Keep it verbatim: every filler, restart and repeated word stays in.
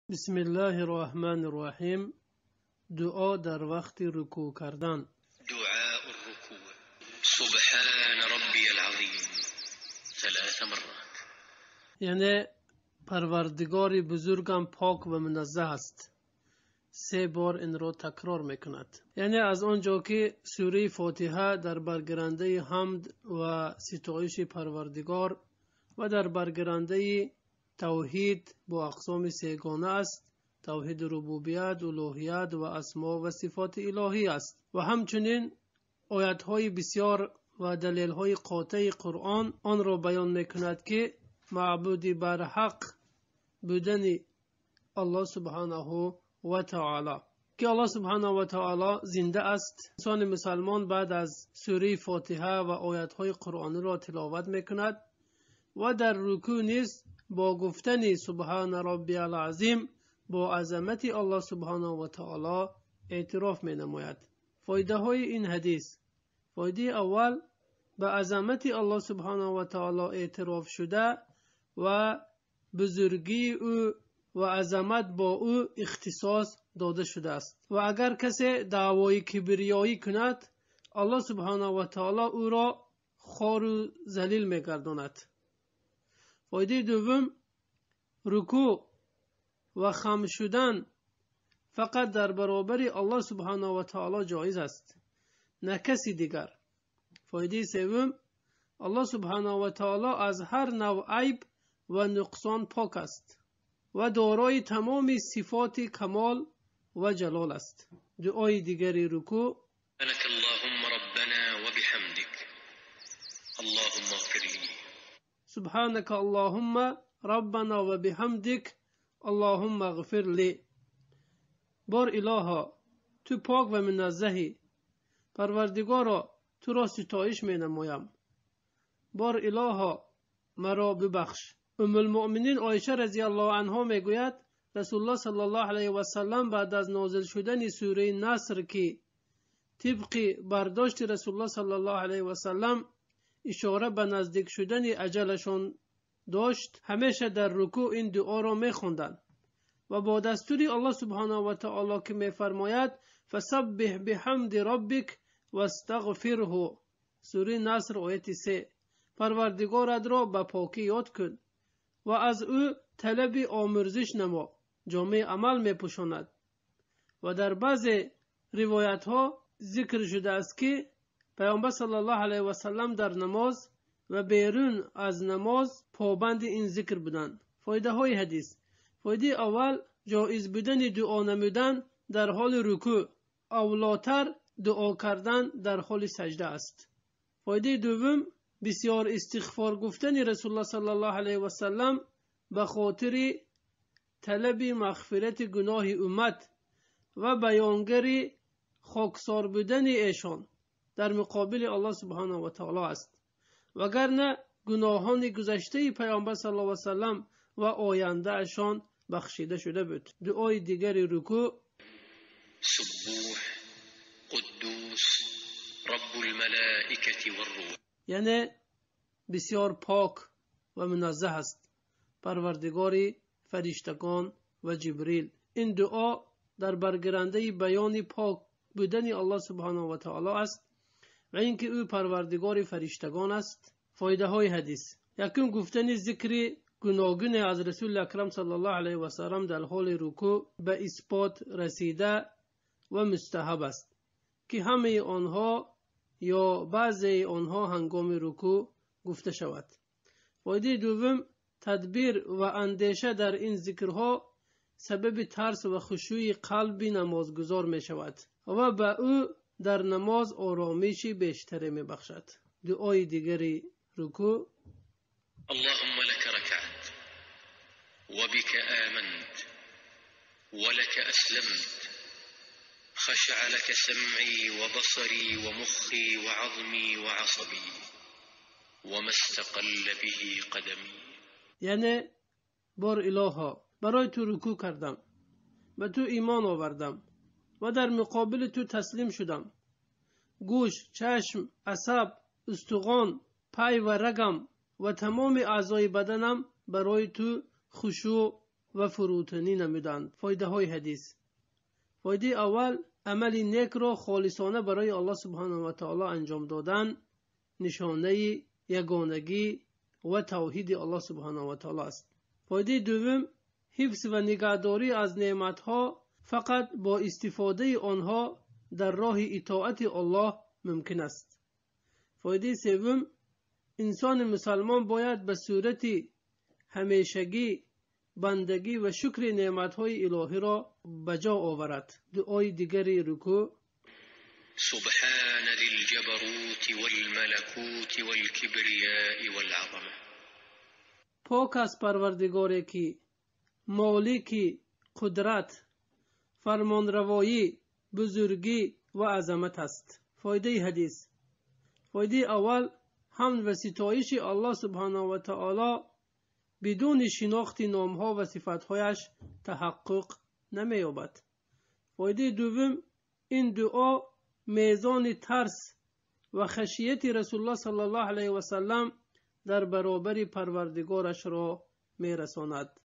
بسم الله الرحمن الرحیم. دعا در وقت رکوع کردن. دعاء الركوع. سبحان ربي العظيم ثلاث مرات. یعنی پروردگار بزرگم پاک و منزه است. سه بار این را تکرار میکند. یعنی از آنجا که سوره فاتحه در برگرانده حمد و ستایش پروردگار و در برگرانده توحید با اقسام سه‌گانه است. توحید ربوبیت، الوهیت و اسما و صفات الهی است. و همچنین آیات‌های بسیار و دلیل‌های قاطع قرآن آن را بیان می‌کند که معبود بر حق بودن الله سبحانه و تعالی، که الله سبحانه و تعالی زنده است. انسان مسلمان بعد از سوره فاتحه و آیات‌های قرآنی را تلاوت می‌کند و در رکوع نیز با گفتن سبحان ربی العظیم با عظمت الله سبحانه و تعالی اعتراف می نماید. فایده های این حدیث: فایده اول، به عظمت الله سبحانه و تعالی اعتراف شده و بزرگی او و عظمت با او اختصاص داده شده است و اگر کسی دعوای کبریایی کند الله سبحانه و تعالی او را خوار و ذلیل می گرداند. فایده دوم، رکوع و خم شدن فقط در برابر الله سبحانه و تعالی جایز است، نه کسی دیگر. فایده سوم، الله سبحانه و تعالی از هر نوع عیب و نقصان پاک است و دارای تمام صفات کمال و جلال است. دعای دیگری رکوع: سبحانك اللهم ربنا وبحمدك اللهم اغفر لي. سبحانك اللهم ربنا و بحمدک اللهم اغفر لی. بار الها، تو پاک و منزهی، پروردگارا تو را ستایش می نمایم. بار الها، مرا ببخش. ام المؤمنین عایشه رضی الله عنها می گوید رسول الله صلی الله علیه و سلم بعد از نازل شدن سوره نصر که طبق برداشت رسول الله صلی الله علیه و سلم اشاره به نزدیک شدن اجلشان داشت، همیشه در رکوع این دعا را می خوندند و با دستور الله سبحانه و تعالی که می فرماید فسبح بحمد ربک و استغفره، سوره نصر آیت سه، پروردگارت را به پاکی یاد کن و از او طلب آمرزش نما، جامع عمل می پوشاند. و در بعض روایت ها ذکر شده است که پیامبر صلی الله علیه و سلم در نماز و بیرون از نماز پابند این ذکر بودند. فایده های حدیث: فایده اول، جایز بودن دعا نمودن در حال رکوع، اولاتر دعا کردن در حال سجده است. فایده دوم، بسیار استغفار گفتن رسول الله صلی الله علیه و سلم به خاطر طلب مغفرت گناه امت و بیانگر خاکسار بودن ایشان در مقابل الله سبحانه و تعالی است، وگرنه گناهان گذشته پیامبر صلی الله علیه و سلم و آینده اشان بخشیده شده بود. دعای دیگری رکوع: سبوح قدوس رب الملائکه والروح. یعنی بسیار پاک و منزه است پروردگار فرشتگان و جبریل. این دعا در برگرانده بیان پاک بودن الله سبحانه و تعالی است و اینکه او پروردگار فرشتگان است. فایده های حدیث: یکم، گفتن ذکر گناهان از رسول اکرم صلی الله علیه و سلم در حال رکوع به اثبات رسیده و مستحب است که همه آنها یا بعضی آنها هنگام رکوع گفته شود. فایده دوم، تدبیر و اندیشه در این ذکرها سبب ترس و خشوع قلب نمازگزار می شود و به او در نماز آرامش بیشتری می بخشد. دعای دیگری رکوع: اللهم لك ركعت وبك آمنت ولك أسلمت خشع لك سمعي وبصري ومخي وعظمي وعصبي وما استقل به قدمي. یعنی بار الها، برای تو رکوع کردم، به تو ایمان آوردم و در مقابل تو تسلیم شدم. گوش، چشم، عصب، استخوان، پای و رگم و تمام اعضای بدنم برای تو خشوع و فروتنی نمودند. فایده های حدیث: فایده اول، عمل نیک را خالصانه برای الله سبحانه و تعالی انجام دادن نشانه یگانگی و توحید الله سبحانه و تعالی است. فایده دوم، حفظ و نگهداری از نعمتها فقط با استفاده آنها در راه اطاعت الله ممکن است. فایده سوم، انسان مسلمان باید به صورت همیشگی بندگی و شکر نعمتهای الهی را بجا آورد. دعای دیگری رکوع: سبحان ذی الجبروت والملکوت والکبریاء والعظمه. پاک از پروردگاری که مالک قدرت، فرمانروایی، بزرگی و عظمت است. فایده حدیث: فایده اول، حمد و ستایش الله سبحانه و تعالی بدون شناخت نامها و صفاتهایش تحقق نمی‌یابد. فایده دوم، این دعا میزان ترس و خشیت رسول الله صلی الله علیه و سلم در برابر پروردگارش را میرساند.